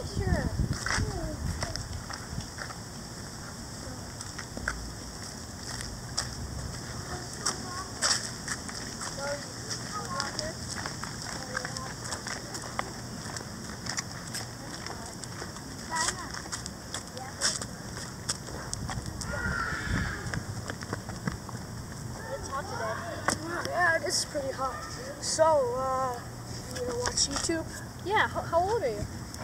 Sure. Yeah, it is pretty hot. So, you gonna watch YouTube? Yeah, how old are you?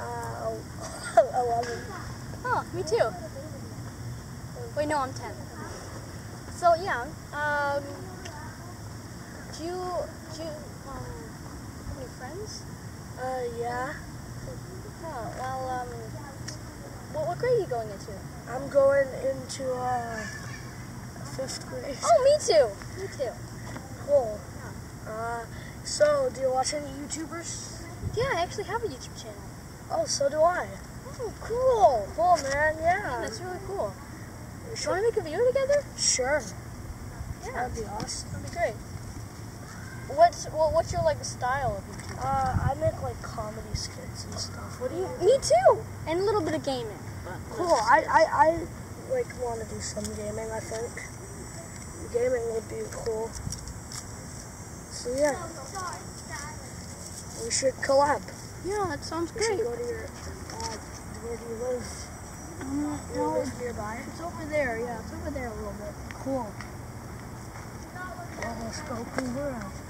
11. Oh, me too. Wait, no, I'm 10. So, yeah, do you have any friends? Yeah. Oh, well, what grade are you going into? I'm going into, 5th grade. Oh, me too. Me too. Cool. So, do you watch any YouTubers? Yeah, I actually have a YouTube channel. Oh, so do I. Oh, cool. Cool, man, yeah. That's really cool. You You want to make a video together? Sure. Yeah. That'd be awesome. That'd be great. What's your, like, style of YouTube? I make, like, comedy skits and stuff. What do you Me too. And a little bit of gaming. Cool. I like, want to do some gaming, I think. Gaming would be cool. So, yeah. We should collab. Yeah, that sounds We great. should go to your, where do you live? Do you live nearby? It's over there, yeah. It's over there a little bit. Cool. Well, let's go Uber.